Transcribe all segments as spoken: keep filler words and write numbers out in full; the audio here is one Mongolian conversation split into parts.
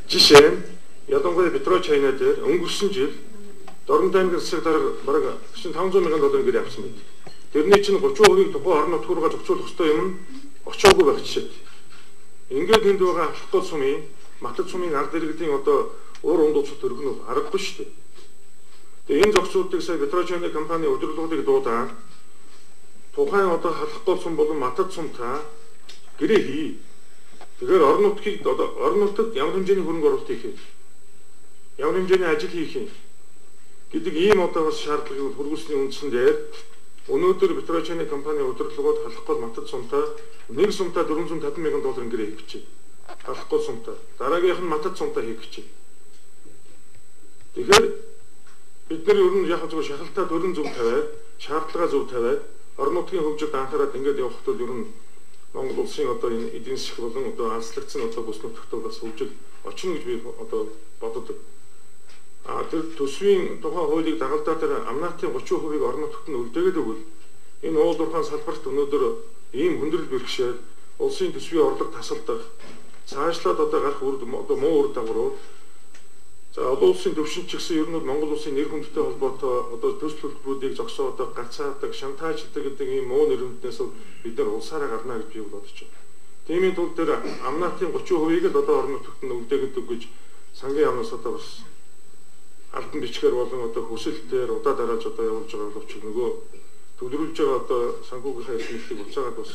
Жишээ нь ялангуяа Петро Чайна дээр өнгөрсөн жил Дорнод аймгийн засаг дарга бараг таван зуун мянган доллар ингээд авсан байд. Тэрний чинь гурван хувийг тухайн орон нутг руугаа зохицуулах ёстой юм очоогүй байх жишээ. Ингээд энд байгаа авахгүй сумын матад сумын ард иргэдийн одоо уур ундууцад өргөнө аргагүй шүү дээ. Тэгээ энэ зохицуултыг сая Петро Чайна компани удирдлагуудыг дуудаад тухайн одоо халахгүй сум болон матад сумтай гэрээ хий. Тэгэхээр орон нутгийг одоо орон нутагт ямар хэмжээний хөрөнгө оруулалт хийх вэ? Ямар хэмжээний ажил хийх юм гэдэг ийм одоо бас шаардлагыг хөрвүүлсний үндсэн дээр өнөөдөр Петро Чайна компани удирдлагууд халахгүй матад сумтай нэг сумтай дөрвөн зуун тавин мянган долларын гэрээ хийх гэж байна. Халахгүй сумтай. Дараагийнх нь матад сумтай хийх гэж байна. Тэгэхээр бид нар ер нь яг зөв шахалтаа дөрвөн зөв тавиад, шаардлагаа зөв тавиад орон нутгийн хөгжилд анхаарал ингээд явах тул ер нь Монгол улсын одоо энэ эдийн засаг болон одоо алслагдсан одоо бүс нутагт бас хөгжил очно гэж би одоо боддог. А тэр төсвийн тухайн хуулийг дагалдаа тэр амнаатын гурван хувийг орон нутагт нь үлдээгээд өгвөл энэ уул уурхайн салбарт өнөөдөр ийм хүндрэл бэрхшээл улсын төсвийн орлого тасалдах цаашлаад одоо гарах үр одоо муу үр дагаврууд за олон улсын төвшин ч гэсэн ер нь Монгол улсын нэр хүндтэй холбоотой одоо төсөл хөтөлбөрүүдийг зогсоодог, гацаадаг, шантааждаг гэдэг ийм муу нэр хүнднээс бид нар улсаараа гарна гэж би бодож байна. Тиймийн тулд тэр амнаатын гурван хувийг л одоо орон нутагт нь үлдээгээд өгч сангийн яамнаас одоо бас албан бичгээр болон одоо хүсэлтээр удаа дарааж одоо явуулж байгаа боловч нөгөө төвлөрүүлж байгаа одоо санхүүгийнхаа эрхлэлийг уцаагаад бас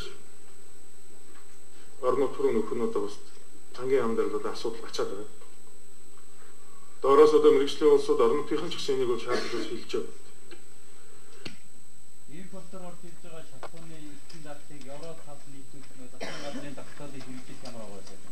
орон нутг руу нөхөн одоо бас сангийн яам дээр одоо асуудал ачаад байгаа. Доороос одоо мэргэжлийн улсууд орон нутгийн ч гэсэн энийг бол шаардлагаас хэлж байгаа. Импортоор орж ирж байгаа шатууны стандартыг Европ хав нийтүүлэх нь засгийн газрын тогтоолыг хэрэгжих ямар байгаа вэ?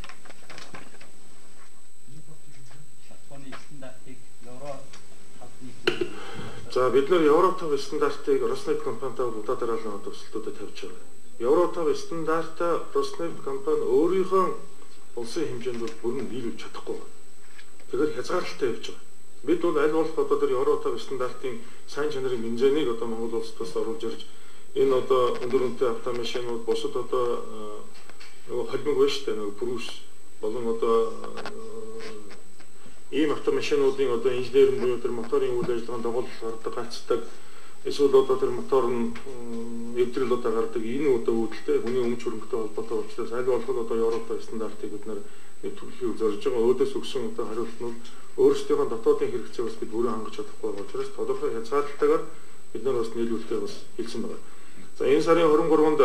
Шатууны стандартыг Европ хав нийтүүлэх. За бид нар Европ хав стандартыг Роснефть компанитай удаа дараалан төсөлтүүдэд тавьж байгаа. Европ хав стандартаа Роснефть компани өөрийнхөө улсын хэмжээнд бол бүрэн биелүүлж чадахгүй. Тэгэхээр хязгаарлалтай явж байгаа. Бид бол аль болох одоо тэр Европ хав стандартын сайн чанарын хэмжээнийг одоо Монгол улсад бас оруулж ирж энэ одоо өндөр үнэтэй автомашинууд бусад одоо нөгөө холимог байна шүү дээ нөгөө Брус болон одоо ийм автомашинуудын одоо инженерийн буюу тэр моторын үйл ажиллагаанд дагуулж гардаг гацдаг эсвэл одоо тэр мотор нь эвдрэл одоо гардаг энэ одоо үүдэлтэй хүний өмч хөрөнгөтэй холбоотой учраас аль болох одоо Европ хав стандартыг бид нар төлөвлөхийг зорж байгаа. Өөдөөс өгсөн одоо хариултнууд өөрсдийнхөө дотоодын хэрэгцээг бас бид өөрөө хангаж чадахгүй байгаа учраас тодорхой хязгаарлалтайгаар бид нар бас нийлүүлэлтээ бас хэлсэн байна. За энэ сарын двадцать гуравнд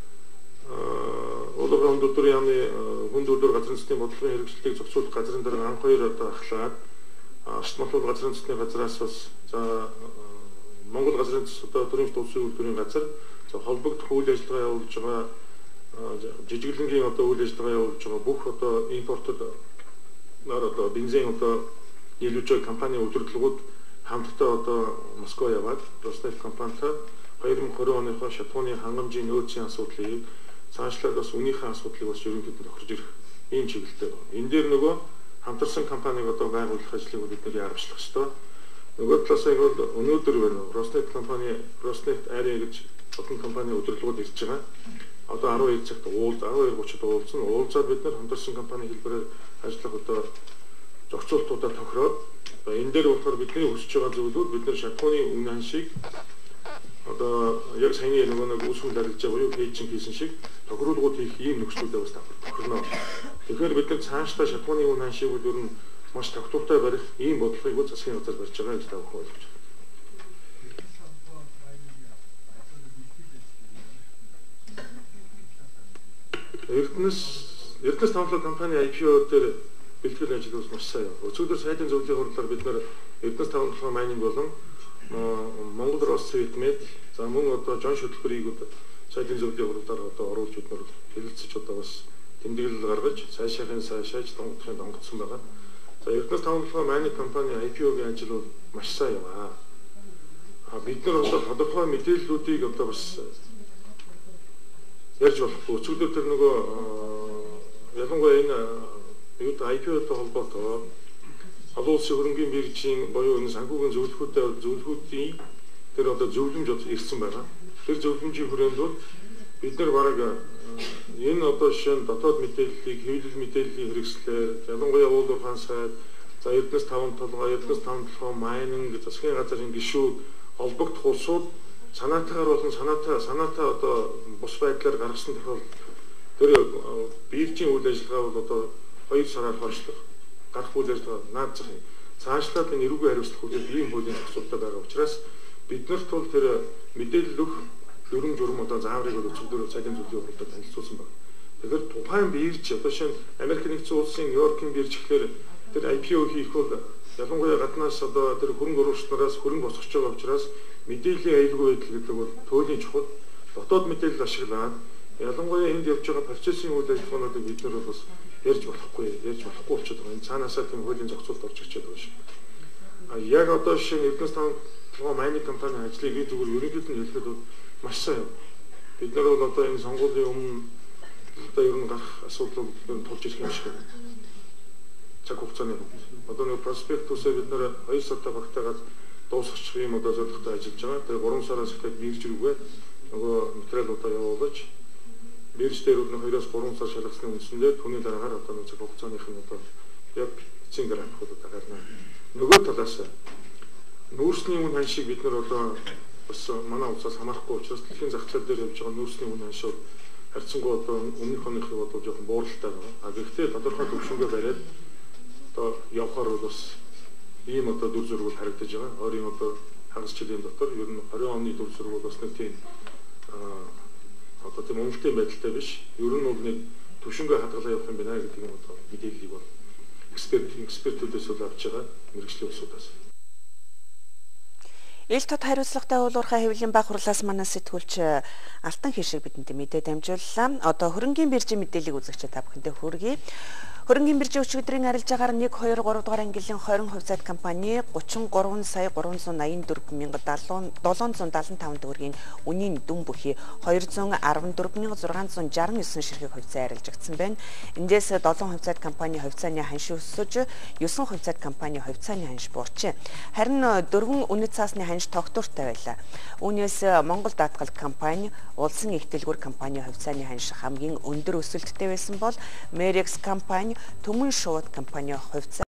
Улаан хөндөлтөрийн яамны хүнд үйлдвэр газрын засгийн бодлогын хэрэгжилтийг зохицуулах газрын дарга анх хоёр одоо ахлаад Ашт Махлуул газрын засгийн газраас бас за Монгол газрын засаг одоо төрөмж улсын үйлдвэрийн газар за холбогдох үйл ажиллагаа явуулж байгаа жижиглэнгийн одоо үйл ажиллагаа явуулж байгаа бүх одоо импортод нар одоо бензин одоо нийлүүлж байгаа компани удирдлагууд хамтдаа одоо Москва яваад Роснефть компанитай две тысячи двадцать оныхоо шатууны хангамжийн нөөцийн асуудлыг цаашлаад бас үнийхээ асуудлыг бас ерөнхийдөө тохирж ирэх ийм чиглэлтэй байна. Энэ дээр нөгөө хамтарсан компаниг одоо байгуулах ажлыг бид нэр яарчлах ёстой. Нөгөө талаас нь бол өнөөдөр байна. Роснефть компани, Роснефть Ари гэж олон компани удирдлагууд ирж байгаа. Одоо арван хоёр цагт уул арван хоёр гуйчид уулзсан. Уулзаад бид нар хамтарсан компани хэлбэрээр ажиллах одоо зохицуултуудаа тохироод энэ дээр болохоор бидний хүсэж байгаа зүйлүүд бид нар шатууны өмнө шиг одоо яг саяны нөгөө нэг үүсгэн дарилж байгаа юу пэйжинг хийсэн шиг тохируулгууд хийх ийм нөхцөлөдөө бас тохирно. Тэгэхээр бид нар цаашдаа шатууны өмнө шиг бол ер нь маш тогтвортой барих ийм бодлогыг засгийн газар барьж байгаа гэж тавих ойлгож байна. Эрдэнэс Эрдэнэс тавлаг компани ай пи о дээр бэлтгэл ажил бас маш сайн. Өчигдөр сайдын зөвлөлийн хурлаар бид нар Эрдэнэс тавлаг майнинг болон Монгол Россцветмет за мөн одоо жон хөтөлбөрийг сайдын зөвлөлийн хурлаар одоо оруулж бид нар хэлэлцэж одоо бас тэмдэглэл гаргаж цаашаахын цаашааж донгодохын донгодсон байгаа. За Эрдэнэс тавлаг майнинг компани ай пи о-гийн ажил бол маш сайн яваа. А бид нар одоо тодорхой мэдээллүүдийг одоо бас ярьж болохгүй. Өчигдөр тэр нөгөө ялангуяа энэ юу ай пи о-той холбоотой олон улсын хөрөнгөний биржийн боيو энэ санхүүгийн зөвлөхүүтэй зөвлөхүүдийн тэр одоо зөвлөмж ирсэн байгаа. Тэр зөвлөмжийн хүрээнд бол бид нар бараг энэ одоо жишээ нь дотоод мэдээллийг хэвлэл мэдээллийн хэрэгслээр ялангуяа уул уурхайн сайд за Эрдэнэс таван толгой Эрдэнэс таван толгой майнинг засгийн газрын гишүүд холбогдох улсууд санаатаагаар болон санаатаа санаатаа одоо бус байдлаар гаргасан тохиолдолд тэр биржийн үйл ажиллагаа бол одоо хоёр сараар хойшлох гарах үйл ажиллагаа наадзах юм. Цаашлаад энэ эрүүгийн хариуцлах үйл ийм хуулийн зохицуулалтаа байгаа учраас биднэрт бол тэр мэдээлэл өгөх дүрм журм одоо зааврыг өчигдөр цалин зөвлөлийн хуралдад танилцуулсан байна. Тэгэхээр тухайн бирж одоо шинэ Америк нэгдсэн улсын Нью-Йоркийн бирж гэхлээр тэр ай пи о хийх бол ялангуяа гаднаас одоо тэр хөрөнгө оруулагч нараас хөрөнгө босгож байгаа учраас мэдээллийн аюулгүй байдал гэдэг бол туйлын чухал дотоод мэдээлэл ашиглаад ялангуяа энд явж байгаа процессын үйл ажиллагаануудыг бид нар бас ярьж болохгүй ярьж болохгүй болчиход байгаа. Энэ цаанаасаа тийм хуулийн зохицуулалт орж ирчээд байгаа шүү. А яг одоо шинэ Эрдэнэс таван толгой майнинг компанийн ажлыг би зүгээр ерөнхийдөө нь хэлэхэд маш сайн. Бид нар бол одоо энэ сонгуулийн өмнө одоо ер нь гарах асуудлыг тулж ирэх юм шиг байна. Цаг хугацааны одоо нэг проспектусээ бид нэр хоёр сартай багтаагаад дуусгачих юм одоо зорилготой ажиллаж байгаа. Тэгээ гурван сараас эхлээд бирж рүүгээ нөгөө материалуудаа явуулж бирж дээр нь хоёроос гурван сар шалгасны үндсэндээ түүний дараагаар одоо нэг цаг хугацааных нь одоо яг эцсийн графикуудаа гарна. Нөгөө талаас нүүрсний үн ханшийг бид нар одоо бас манай улсаас хамаарахгүй учраас дэлхийн зах зээл дээр явж байгаа нүүрсний үн ханшийг харьцангуй одоо өмнөх оныхыг бол жоохон бууралтай байна. А гэхдээ тодорхой төвшингээ бариад одоо явхаар бол бас ийм одоо дүр зураг харагдаж байгаа. Ойрын одоо хагас жилийн дотор ер нь хорин оны дүр зураг бол бас нэг тийм одоо тийм өмөлтэй байдалтай биш. Ер нь бол нэг төвшингээ хадгалаа явах юм байна гэдэг юм одоо мэдээллийг бол эксперт экспертүүдээс бол авч байгаа мэргэжлийн улсуудаас. Ил тод хариуцлагатай уул уурхай хэвлэлийн баг хурлаас манай сэтгүүлч Алтан Хишиг бидэнд мэдээ дамжууллаа. Одоо хөрөнгийн биржийн мэдээллийг үзэгч та бүхэндээ хүргэе. Хөрөнгийн биржийн өчигдрийн арилжаагаар нэг хоёр гурав дугаар ангиллын тwenty хувьцаат компани thirty-three сая three hundred eighty-four мянга seven hundred seventy-five төгрөгийн үнийн дүн бүхий two hundred fourteen thousand six hundred sixty-nine ширхэг хувьцаа арилжагдсан байна. Эндээс seven хувьцаат компани хувьцааны ханш өсөж nine хувьцаат компани хувьцааны ханш буурчээ. Харин four үнэт цаасны ханш тогтвортой байлаа. Үүнээс Монгол даатгал компани, улсын их дэлгүүр компани хувьцааны ханш хамгийн өндөр өсөлттэй байсан бол Merex компани, Төмөн шууд компани хувьцаа